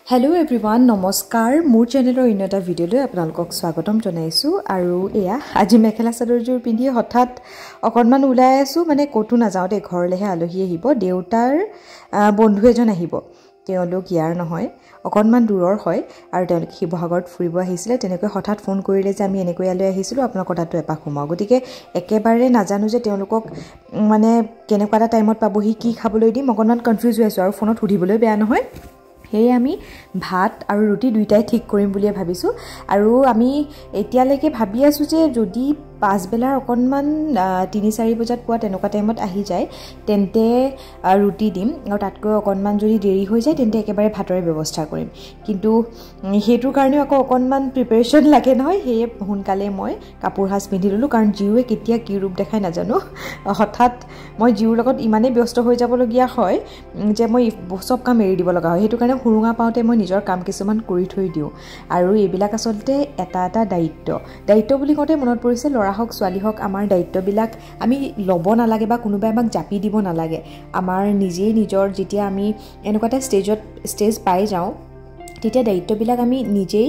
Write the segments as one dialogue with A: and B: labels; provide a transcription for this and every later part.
A: Hello everyone, নমস্কাৰ মোৰ চেনেলৰ ইনটা ভিডিঅলৈ আপোনালোকক স্বাগতম জনাইছো আৰু এয়া আজি মেখেলা চাদৰজোৰ পিন্ধি হঠাৎ অকনমান ওলাই আছো মানে কতো না যাওতে ঘৰলেহে আলহী আহিব দেউতাৰ বন্ধু এজন আহিব তেওঁলোক ইয়াৰ নহয় অকনমান দূৰৰ হয় আৰু তেওঁলোক শিৱসাগৰত ফুৰিব আহিছিলে তেনেকৈ হঠাৎ ফোন কৰিলে যে আমি এনেকৈ আলৈ আহিছিলো আপোনাক কথাটো এপাক সোমাও গতিকে একেবাৰে নাজানো যে তেওঁলোকক মানে কেনেকুৱা এটা টাইমত পাবহি কি খাবলৈ দিম অকনমান কনফিউজ হৈ আছো আৰু ফোনত সুধিবলৈ বেয়া নহয় হে আমি ভাত আৰু ৰুটি দুইটাই ঠিক কৰিম বুলি ভাবিছো আৰু আমি এতিয়ালৈকে ভাবি আছো যে যদি পাঁচবেলাৰ অকনমান ৩-৪ বজাত পোৱা তেনেকুৱা টাইমত আহি যায় তেন্তে ৰুটি দিম আৰু তাতকৈ অকনমান যদি দেৰি হৈ যায় তেন্তে একেবাৰে ভাতৰে ব্যৱস্থা কৰিম কিন্তু হেতুৰ কাৰণে আকৌ অকনমান প্ৰিপাৰেচন লাগে নহয় হে সোনকালে মই কাপোৰ হাস পিন্ধি ললো কাৰণ জিউৱে কেতিয়া কি ৰূপ দেখাই নাজানো হঠাৎ মই জিউৰ লগত ইমানে ব্যস্ত হৈ যাবলগীয়া হয় যে মই সব কাম এৰি দিব লগা হয় হেতু কাৰণে হুৰুঙা পাওঁতে মই নিজৰ কাম কিছুমান কৰি থৈ দিও আৰু এইবিলাক আসলতে এটা দায়িত্ব বুলি কওঁতে মনত পৰিছে লৰা হক ছোৱালী হক আমাৰ দায়িত্ববিলাক আমি লব নালাগে বা কোনোবাই আমাক জাপি দিব নালাগে আমাৰ নিজে নিজৰ যেতিয়া আমি এনেকুৱা এটা ষ্টেজ পাই যাওঁ তেতিয়া দায়িত্ববিলাক আমি নিজেই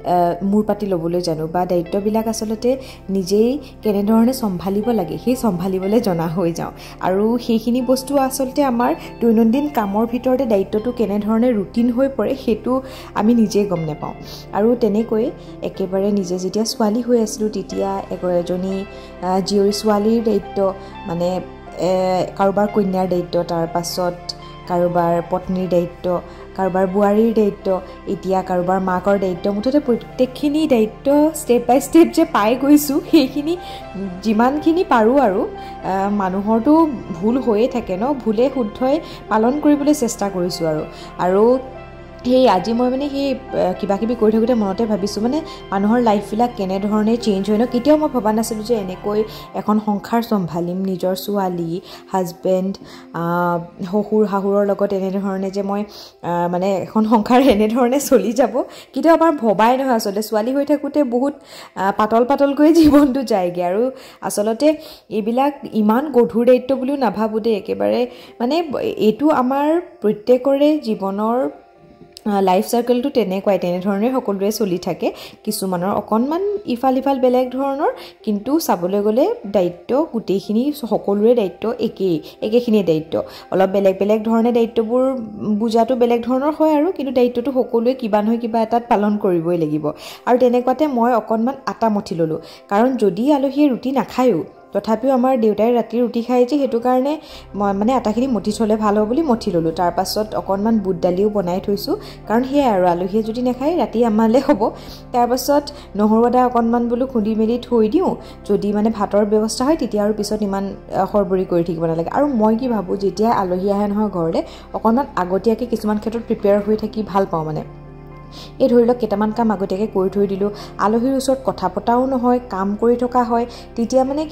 A: মূৰ পাতি লবলৈ জানো বা দায়িত্ববিলাক আসলতে নিজেই কেনে ধৰণে সম্ভালিব লাগে সেই সম্ভালিবলৈ জনা হৈ যাওঁ আৰু সেইখিনি বস্তু আসলতে আমাৰ দৈনন্দিন কামৰ ভিতৰতে দায়িত্বটো কেনে ধৰণে ৰুটিন হৈ পৰে হেতু আমি নিজেই গম নাপাওঁ আৰু তেনেকৈ একেবাৰে নিজে যেতিয়া ছোৱালী হৈ আছিল তেতিয়া এজনী জীয়ৰী ছোৱালীৰ দায়িত্ব মানে কাৰোবাৰ কন্যাৰ দায়িত্ব তাৰ পাছত কাৰোবাৰ পত্নীৰ দায়িত্ব কাৰোবাৰ বুৱাৰীৰ দায়িত্ব এতিয়া কাৰোবাৰ মাকৰ দায়িত্ব মুঠতে প্ৰত্যেকখিনি দায়িত্ব ষ্টেপ বাই ষ্টেপ যে পাই গৈছো সেইখিনি যিমানখিনি পাৰো আৰু মানুহৰটো ভুল হৈয়ে থাকে ন ভুলে শুদ্ধই পালন কৰিবলৈ চেষ্টা কৰিছো আৰু সেই আজি মই মানে সেই কিবা কিবি কৰি থাকোতে মনতে ভাবিছো মানে মানুহৰ লাইফবিলাক কেনে ধৰণে চেঞ্জ হয় ন কেতিয়াও মই ভবা নাছিলো যে এনেকৈ এখন সংসাৰ সম্ভালিম নিজৰ ছোৱালী হাজবেণ্ড হহুৰ হাহুৰৰ লগত এনে ধৰণে যে মই মানে এখন সংসাৰ এনে ধৰণে চলি যাব কেতিয়াও আমাৰ ভবাই নহয় আসলে ছোৱালী হৈ থাকোতে বহুত পাতলকৈ জীৱনটো যায়গে আৰু আসলতে এইবিলাক ইমান গধুৰ দায়িত্ব বুলিও নাভাবো দে একেবাৰে মানে এইটো আমাৰ প্ৰত্যেকৰে জীৱনৰ লাইফ সাৰ্কেলটো তেনেকুৱাই তেনেধৰণে সকলোৱে চলি থাকে কিছুমানৰ অকনমান ইফাল বেলেগ ধৰণৰ কিন্তু চাবলৈ গলে দায়িত্ব গুটেইখিনি সকলোৰে দায়িত্ব একেখিনি দায়িত্ব অলপ বেলেগ ধৰণে দায়িত্ববোৰ বুজাটো বেলেগ ধৰণৰ হয় আৰু কিন্তু দায়িত্বটো সকলোৱে কিবা নহয় কিবা এটাত পালন কৰিবই লাগিব আৰু তেনেকুৱাতে মই অকনমান আটা মঠি ললো কাৰণ যদি আলহীয়ে ৰুটি নাখায়ো তথাপিও আমাৰ দেউতাই ৰাতি ৰুটি খায় যে হেতু কাৰণে মই মানে আটাখিনি মঠি থলে ভাল হ'ব বুলি মঠি ললো তাৰ পাছত অকনমান বুট দালিও বনাই থৈছো কাৰণ হেয়া আৰু আলহীয়ে যদি নাখায় ৰাতি আমালে হ'ব তাৰ পাছত নহৰু আদা অকনমান বুলো খুন্দি মেলি থৈ দিও যদি মানে ভাতৰ ব্যৱস্থা হয় তেতিয়া আৰু পিছত ইমান খৰবৰি কৰি থাকিব নালাগে আৰু মই কি ভাবো যেতিয়া আলহী আহে নহয় ঘৰলে অকনমান আগতীয়াকে কিছুমান ক্ষেত্ৰত প্ৰিপেয়াৰ হৈ থাকি ভাল পাওঁ মানে এই ধৰি লওক কেইটামান কাম আগতীয়াকৈ কৰি থৈ দিলো আলহীৰ ওচৰত কথা পতাও নহয় কাম কৰি থকা হয় তেতিয়া মানে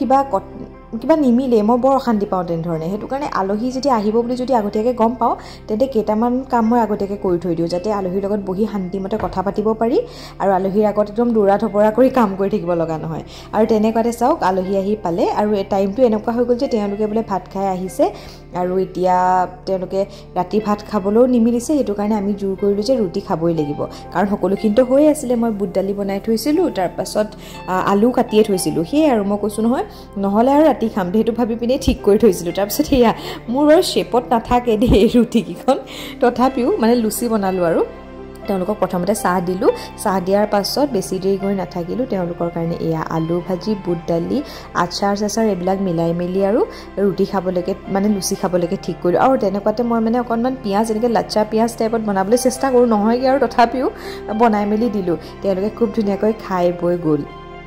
A: কিবা নিমিলে মই বৰ অশান্তি পাওঁ তেনেধৰণে হেতু কাৰণে আলহী যেতিয়া আহিব বুলি যদি আগতীয়াকৈ গম পাওঁ তেন্তে কেইটামান কাম মই আগতীয়াকৈ কৰি থৈ দিওঁ যাতে আলহীৰ লগত বহি শান্তিমতে কথা পাতিব পাৰি আৰু আলহীৰ আগত একদম দৌৰা ধপৰা কৰি কাম কৰি থাকিব লগা নহয় আৰু তেনেকুৱাতে চাওক আলহী আহি পালে আৰু টাইমটো এনেকুৱা হৈ গ'ল যে তেওঁলোকে বোলে ভাত খাই আহিছে আৰু এতিয়া তেওঁলোকে ৰাতি ভাত খাবলৈও নিমিলিছে হেতু কাৰণে আমি জোৰ কৰিলো যে ৰুটি খাবই লাগিব কাৰণ সকলোখিনিতো হৈ আছিলে মই বুট দালি বনাই থৈছিলো তাৰ পাছত আলু কাটিয়ে থৈছিলো সেই আৰু মই কৈছো নহয় নহলে আৰু ৰাতি খাম হেতু ভাবি পিনে ঠিক কৰি থৈছিলো তাৰ পাছত হেয়া মোৰ বাৰু শেপত নাথাকে দেই ৰুটি কিখন তথাপিও মানে লুচি বনালো আৰু তেওঁলোকক প্ৰথমতে চাহ দিলো চাহ দিয়াৰ পাছত বেছি দেৰি কৰি নাথাকিলো তেওঁলোকৰ কাৰণে এয়া আলু ভাজি বুট দালি আচাৰ এইবিলাক মিলাই মেলি আৰু ৰুটি খাবলৈকে মানে লুচি খাবলৈকে ঠিক কৰিলো আৰু তেনেকুৱাতে মই মানে অকনমান পিয়াজ এনেকৈ লাচ্চা পিয়াজ টাইপত বনাবলৈ চেষ্টা কৰো নহয়গে আৰু তথাপিও বনাই মেলি দিলো তেওঁলোকে খুব ধুনীয়াকৈ খাই বৈ গ'ল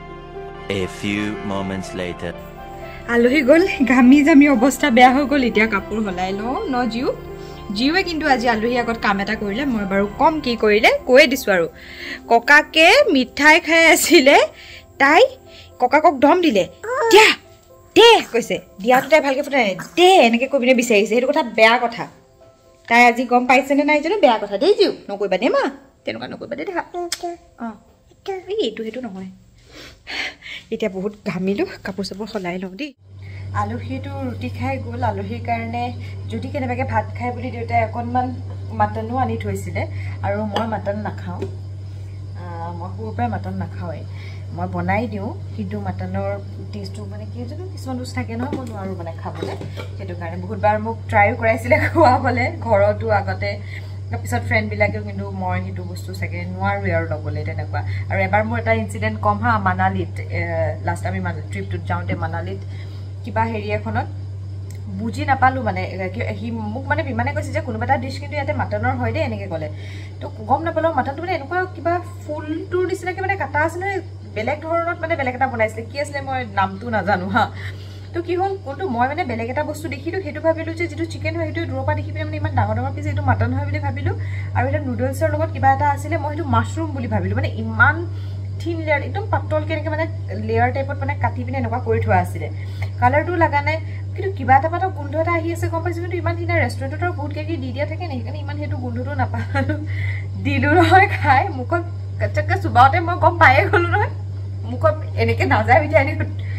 B: A few moments later
A: আলহী গ'ল ঘামি জামি অৱস্থা বেয়া হৈ গ'ল এতিয়া কাপোৰ হলাই লওঁ ন জিউৱে কিন্তু আজি আলহী আগত কাম এটা কৰিলে মই বাৰু কম কি কৰিলে কৈ দিছো আৰু ককাকে মিঠাই খাই আছিলে তাই ককাকক ধম দিলে দিয়া দে কৈছে দিয়াটো তাই ভালকে ফুটাই দে এনেকৈ কৈ পিনে বিচাৰিছে সেইটো কথা বেয়া কথা তাই আজি গম পাইছে নে নাই জানো বেয়া কথা দেই জিউ নকৰিবা দেই মা তেনেকুৱা নকৰিবা দেই দেখা এইটো নহয় এতিয়া বহুত ঘামিলো কাপোৰ চাপোৰ সলাই লওঁ দেই আলহীটো ৰুটি খাই গ'ল আলহীৰ কাৰণে যদি কেনেবাকৈ ভাত খাই বুলি দেউতাই অকণমান মাটনো আনি থৈছিলে আৰু মই মাটন নাখাওঁ মই সৰুৰ পৰাই মাটন নাখাওঁৱেই মই বনাই দিওঁ কিন্তু মাটনৰ টেষ্টটো মানে কি জানো কিছুমান বস্তু থাকে নহয় মই নোৱাৰোঁ মানে খাবলৈ সেইটো কাৰণে বহুতবাৰ মোক ট্ৰাইও কৰাইছিলে খুৱাবলৈ ঘৰতো আগতে তাৰপিছত ফ্ৰেণ্ডবিলাকেও কিন্তু মই সেইটো বস্তু চাগে নোৱাৰোঁৱেই আৰু ল'বলৈ তেনেকুৱা আৰু এবাৰ মোৰ এটা ইনচিডেণ্ট কম হা মানালীত লাষ্ট আমি ট্ৰিপটোত যাওঁতে মানালীত কিবা হেৰি এখনত বুজি নাপালোঁ মানে সি মোক মানে বিমানে কৈছে যে কোনোবা এটা ডিছ কিন্তু ইয়াতে মাটনৰ হয় দেই এনেকৈ ক'লে তো গম নাপালোঁ মাটনটো মানে এনেকুৱা কিবা ফুলটোৰ নিচিনাকৈ মানে কাটা আছে নহয় বেলেগ ধৰণত মানে বেলেগ এটা বনাইছিলে কি আছিলে মই নামটো নাজানো হা তো কি হ'ল কোনটো মই মানে বেলেগ এটা বস্তু দেখিলোঁ সেইটো ভাবিলোঁ যে যিটো চিকেন হয় সেইটো দূৰৰ পৰা দেখি পিনে মানে ইমান ডাঙৰ ডাঙৰ পিছে এইটো মাটন হয় বুলি ভাবিলোঁ আৰু এটা নুডলছৰ লগত কিবা এটা আছিলে মই সেইটো মাছৰুম বুলি ভাবিলোঁ মানে ইমান থিন লেয়াৰ একদম পাতলকৈ এনেকৈ মানে লেয়াৰ টাইপত মানে কাটি পিনে এনেকুৱা কৰি থোৱা আছিলে কালাৰটো লগা নাই কিন্তু কিবা এটা পাতৰ গোন্ধ এটা আহি আছে গম পাইছোঁ কিন্তু ইমান ধুনীয়া ৰেষ্টুৰেণ্টত আৰু বহুত কিবা দি দিয়া থাকে নে সেইকাৰণে ইমান সেইটো গোন্ধটো নাপালোঁ দিলোঁ নহয় খাই মুখত কাচাকৈ চুবাওঁতে মই গম পায়ে গ'লোঁ নহয় মুখত এনেকৈ নাযায় বিধি আনি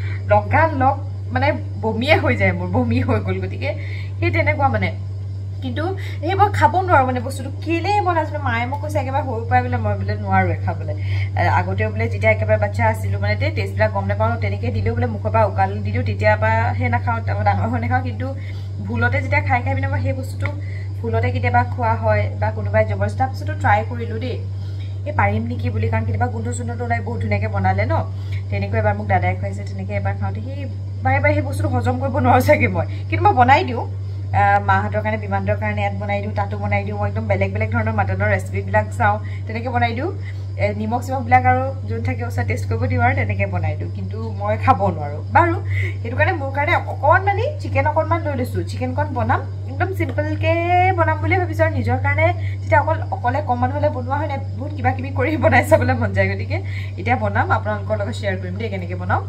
A: লগা লগ মানে বমিয়ে হৈ যায় মোৰ বমি হৈ গ'ল গতিকে সেই তেনেকুৱা মানে কিন্তু সেই মই খাব নোৱাৰোঁ মানে বস্তুটো কেলেই মই নাজানো মায়ে মোক কৈছে একেবাৰে সৰু পৰাই বোলে মই বোলে নোৱাৰোঁৱে খাবলৈ আগতেও বোলে যেতিয়া একেবাৰে বাচ্চা আছিলোঁ মানে টেষ্টবিলাক গম নাপাওঁ তেনেকৈ দিলেও বোলে মুখৰ পৰা উকাল দিলেও তেতিয়াৰ পৰা সেই নাখাওঁ ডাঙৰ হৈ নাখাওঁ কিন্তু ভুলতে যেতিয়া খাই পিনে মই সেই বস্তুটো ভুলতে কেতিয়াবা খোৱা হয় বা কোনোবাই জবৰদস্তি তাৰপিছতো ট্ৰাই কৰিলোঁ দেই এই পাৰিম নেকি বুলি কাৰণ কেতিয়াবা গোন্ধ চোন্ধটো ওলাই বহুত ধুনীয়াকৈ বনালে ন তেনেকৈ এবাৰ মোক দাদাই খুৱাইছে তেনেকৈ এবাৰ খাওঁতে সেই বাৰে বাৰে সেই বস্তুটো হজম কৰিব নোৱাৰোঁ চাগে মই কিন্তু মই বনাই দিওঁ মাহঁতৰ কাৰণে বিমানটোৰ কাৰণে ইয়াত বনাই দিওঁ তাতো বনাই দিওঁ মই একদম বেলেগ বেলেগ ধৰণৰ মাটনৰ ৰেচিপিবিলাক চাওঁ তেনেকৈ বনাই দিওঁ নিমখ চিমখবিলাক আৰু যোন থাকে ওচৰত টেষ্ট কৰিব দিওঁ আৰু তেনেকৈ বনাই দিওঁ কিন্তু মই খাব নোৱাৰোঁ বাৰু সেইটো কাৰণে মোৰ কাৰণে অকণমানি চিকেন অকণমান লৈ লৈছোঁ চিকেনকণ বনাম একদম চিম্পলকৈ বনাম বুলি ভাবিছোঁ আৰু নিজৰ কাৰণে যেতিয়া অকলে কম মানুহ হ'লে বনোৱা হয় নাই বহুত কিবা কিবি কৰি বনাই চাবলৈ মন যায় গতিকে এতিয়া বনাম আপোনালোকৰ লগত শ্বেয়াৰ কৰিম দেই কেনেকৈ বনাওঁ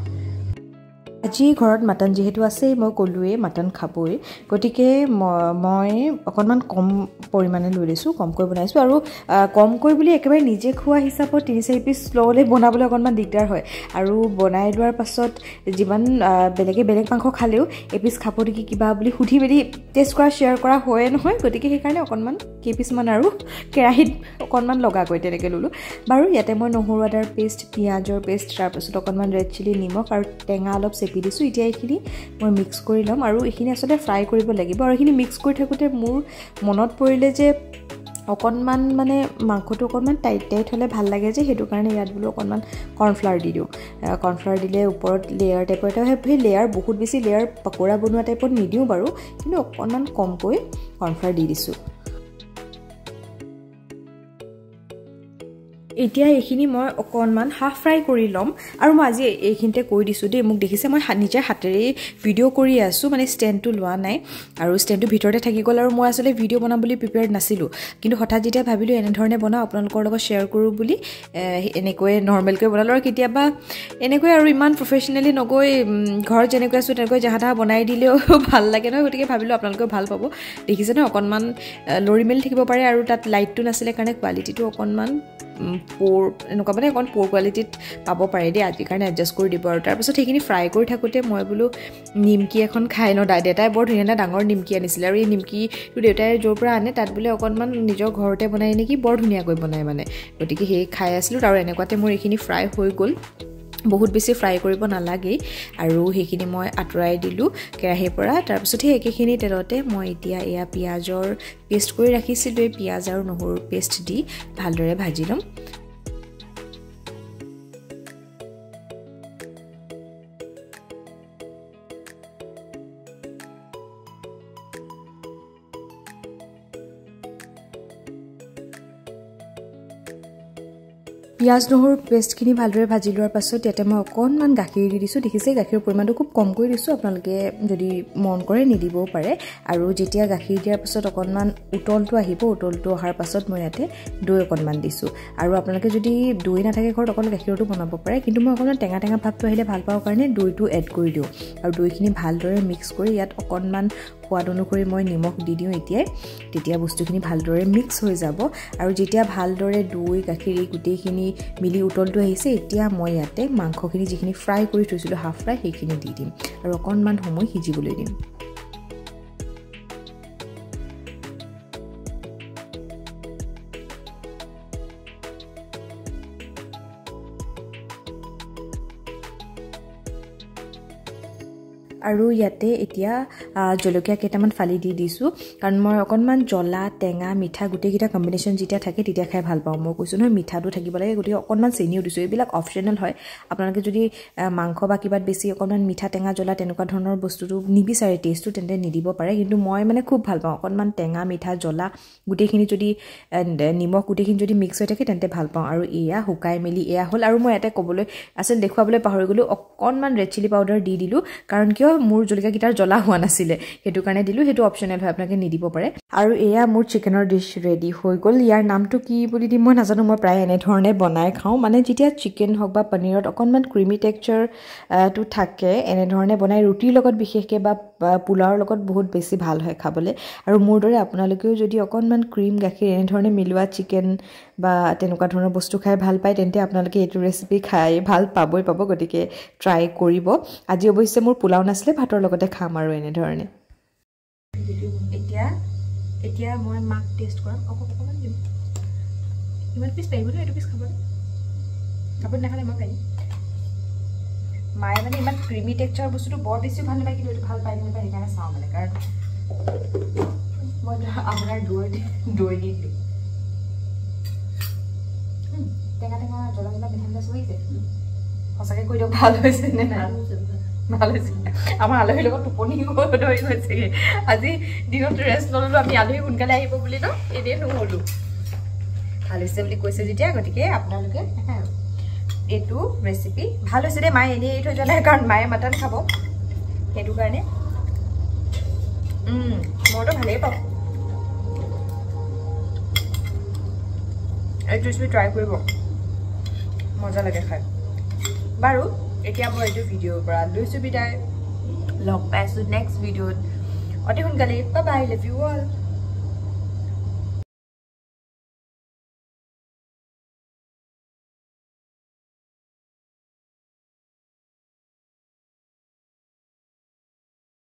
A: আজি ঘৰত মাটন যিহেতু আছেই মই ক'লোৱেই মাটন খাবই গতিকে মই অকণমান কম পৰিমাণে লৈ লৈছোঁ কমকৈ বনাইছোঁ আৰু কমকৈ বুলি একেবাৰে নিজে খোৱা হিচাপত 3-4 পিচ ল'লে বনাবলৈ অকণমান দিগদাৰ হয় আৰু বনাই লোৱাৰ পাছত যিমান বেলেগে বেলেগ মাংস খালেও এপিচ খাব নেকি কিবা বুলি সুধি মেলি টেষ্ট কৰা শ্বেয়াৰ কৰা হয়ে নহয় গতিকে সেইকাৰণে অকণমান কেইপিচমান আৰু কেৰাহীত অকণমান লগাকৈ তেনেকৈ ল'লোঁ বাৰু ইয়াতে মই নহৰু আদাৰ পেষ্ট পিঁয়াজৰ পেষ্ট তাৰপাছত অকণমান ৰেড চিলি নিমখ আৰু টেঙা অলপ চেপি দিছোঁ এতিয়া এইখিনি মই মিক্স কৰি ল'ম আৰু এইখিনি আচলতে ফ্ৰাই কৰিব লাগিব আৰু এইখিনি মিক্স কৰি থাকোঁতে মোৰ মনত পৰিলে যে অকণমান মানে মাংসটো অকণমান টাইট টাইট হ'লে ভাল লাগে যে সেইটো কাৰণে ইয়াত বোলো অকণমান কৰ্ণফ্লাৱাৰ দি দিওঁ কৰ্ণফ্লাৱাৰ দিলে ওপৰত লেয়াৰ টাইপৰ এটা হয় সেই লেয়াৰ বহুত বেছি লেয়াৰ পকৰা বনোৱা টাইপত নিদিওঁ বাৰু কিন্তু অকণমান কমকৈ কৰ্ণফ্লাৱাৰ দি দিছোঁ এতিয়া এইখিনি মই অকণমান হাফ ফ্ৰাই কৰি ল'ম আৰু মই আজি এইখিনিতে কৈ দিছোঁ দেই মোক দেখিছে মই নিজে হাতেৰেই ভিডিঅ' কৰি আছোঁ মানে ষ্টেণ্ডটো লোৱা নাই আৰু ষ্টেণ্ডটো ভিতৰতে থাকি গ'ল আৰু মই আচলতে ভিডিঅ' বনাম বুলি প্ৰিপেয়াৰ্ড নাছিলোঁ কিন্তু হঠাৎ যেতিয়া ভাবিলোঁ এনেধৰণে বনাওঁ আপোনালোকৰ লগত শ্বেয়াৰ কৰোঁ বুলি এনেকৈ নৰ্মেলকৈ বনালোঁ আৰু কেতিয়াবা এনেকৈ আৰু ইমান প্ৰফেচনেলি নগৈ ঘৰত যেনেকৈ আছোঁ তেনেকৈ জাহা তাহা বনাই দিলেও ভাল লাগে নহয় গতিকে ভাবিলোঁ আপোনালোকেও ভাল পাব দেখিছে নহয় অকণমান লৰি মেলি থাকিব পাৰে আৰু তাত লাইটটো নাছিলে কাৰণে কোৱালিটিটো অকণমান পোৰ এনেকুৱা মানে অকণ পোৰ কোৱালিটিত পাব পাৰে দেই আজিৰ কাৰণে এডজাষ্ট কৰি দিব আৰু তাৰপিছত সেইখিনি ফ্ৰাই কৰি থাকোঁতে মই বোলো নিমকি এখন খাই ন দেউতাই বৰ ধুনীয়া ডাঙৰ নিমকি আনিছিলে আৰু এই নিমকিটো দেউতাই য'ৰ পৰা আনে তাত বোলে অকণমান নিজৰ ঘৰতে বনাই নেকি বৰ ধুনীয়াকৈ বনাই মানে গতিকে সেই খাই আছিলোঁ আৰু এনেকুৱাতে মোৰ এইখিনি ফ্ৰাই হৈ গ'ল বহুত বেছি ফ্ৰাই কৰিব নালাগেই আৰু সেইখিনি মই আঁতৰাই দিলোঁ কেৰাহীৰ পৰা তাৰপিছত সেই একেখিনি তেলতে মই এতিয়া এয়া পিঁয়াজৰ পেষ্ট কৰি ৰাখিছিলোঁ এই পিঁয়াজ আৰু নহৰুৰ পেষ্ট দি ভালদৰে ভাজি ল'ম পিঁয়াজ নহৰুৰ পেষ্টখিনি ভালদৰে ভাজি লোৱাৰ পাছত ইয়াতে মই অকণমান গাখীৰ দি দিছোঁ দেখিছে গাখীৰৰ পৰিমাণটো খুব কমকৈ দিছোঁ আপোনালোকে যদি মন কৰে নিদিবও পাৰে আৰু যেতিয়া গাখীৰ দিয়াৰ পাছত অকণমান উতলটো আহিব উতলটো অহাৰ পাছত মই ইয়াতে দৈ অকণমান দিছোঁ আৰু আপোনালোকে যদি দৈ নাথাকে ঘৰত অকল গাখীৰটো বনাব পাৰে কিন্তু মই অকণমান টেঙা টেঙা ভাৱটো আহিলে ভাল পাওঁ কাৰণে দৈটো এড কৰি দিওঁ আৰু দৈখিনি ভালদৰে মিক্স কৰি ইয়াত অকণমান সোৱাদ অনুসৰি মই নিমখ দি দিওঁ এতিয়াই তেতিয়া বস্তুখিনি ভালদৰে মিক্স হৈ যাব আৰু যেতিয়া ভালদৰে দৈ গাখীৰ গোটেইখিনি মিলি উতলটো আহিছে এতিয়া মই ইয়াতে মাংসখিনি যিখিনি ফ্ৰাই কৰি থৈছিলোঁ হাফ ফ্ৰাই সেইখিনি দি দিম আৰু অকণমান সময় সিজিবলৈ দিম আৰু ইয়াতে এতিয়া জলকীয়া কেইটামান ফালি দি দিছোঁ কাৰণ মই অকণমান জ্বলা টেঙা মিঠা গোটেইকেইটা কম্বিনেশ্যন যেতিয়া থাকে তেতিয়া খাই ভাল পাওঁ মই কৈছোঁ নহয় মিঠাটো থাকিব লাগে গতিকে অকণমান চেনিও দিছোঁ এইবিলাক অপশ্যনেল হয় আপোনালোকে যদি মাংস বা কিবাত বেছি অকণমান মিঠা টেঙা জ্বলা তেনেকুৱা ধৰণৰ বস্তুটো নিবিচাৰে টেষ্টটো তেন্তে নিদিব পাৰে কিন্তু মই মানে খুব ভাল পাওঁ অকণমান টেঙা মিঠা জ্বলা গোটেইখিনি যদি নিমখ গোটেইখিনি যদি মিক্স হৈ থাকে তেন্তে ভাল পাওঁ আৰু এয়া শুকাই মেলি এয়া হ'ল আৰু মই ইয়াতে ক'বলৈ আচলতে দেখুৱাবলৈ পাহৰি গ'লোঁ অকণমান ৰেড চিলি পাউডাৰ দি দিলোঁ কাৰণ কিয় মোৰ জলকীয়াকেইটাৰ জ্বলা হোৱা নাছিলে সেইটো কাৰণে দিলোঁ সেইটো অপশ্যনেল হয় আপোনালোকে নিদিব পাৰে আৰু এয়া মোৰ চিকেনৰ ডিছ ৰেডি হৈ গ'ল ইয়াৰ নামটো কি বুলি দিম মই নাজানো মই প্ৰায় এনেধৰণে বনাই খাওঁ মানে যেতিয়া চিকেন হওক বা পনীৰত অকণমান ক্ৰিমি টেক্সচাৰটো থাকে এনেধৰণে বনাই ৰুটিৰ লগত বিশেষকৈ বা পোলাওৰ লগত বহুত বেছি ভাল হয় খাবলৈ আৰু মোৰ দৰে আপোনালোকেও যদি অকণমান ক্ৰীম গাখীৰ এনেধৰণে মিলোৱা চিকেন বা তেনেকুৱা ধৰণৰ বস্তু খাই ভাল পায় তেন্তে আপোনালোকে এইটো ৰেচিপি খাই ভাল পাবই পাব গতিকে ট্ৰাই কৰিব আজি অৱশ্যে মোৰ পোলাও নাছিলে ভাতৰ লগতে খাম আৰু এনেধৰণে এতিয়া মই মাক টেষ্ট কৰাম অকণমান দিম ইমান পিচ পাৰিব ন এইটো পিচ খাবলৈ আপুনি নাখালে মই পাৰিম মায়ে মানে ইমান ক্ৰিমি টেক্সচাৰ বস্তুটো বৰ বেছি ভাল নাপায় কিন্তু এইটো ভাল পায় নাপায় সেইকাৰণে চাওঁ মানে কাৰণ মই আপোনাৰ দৈ দি দিলোঁ টেঙা টেঙা জ্বলা জ্বলা মিঠা মিঠা চুইছে সঁচাকৈ কৈ দিয়ক ভাল হৈছে নে নাই ভাল হৈছে আমাৰ আলহীৰ লগত টোপনি ধৰি গৈছেগৈ আজি দিনত ৰেষ্ট নল'লোঁ আমি আলহী সোনকালে আহিব বুলি ন এনেই নহ'লোঁ ভাল হৈছে বুলি কৈছে যেতিয়া গতিকে আপোনালোকে এইটো ৰেচিপি ভাল হৈছে দেই মায়ে এনেই এৰি থৈ যোৱা নাই কাৰণ মায়ে মাটন খাব সেইটো কাৰণে মইতো ভালেই পাওঁ এইটো ৰেচিপি ট্ৰাই কৰিব মজা লাগে খাই বাৰু এতিয়া মই এইটো ভিডিঅ'ৰ পৰা লৈছোঁ বিদায় লগ পাইছোঁ নেক্সট ভিডিঅ'ত অতি সোনকালে bye bye love you all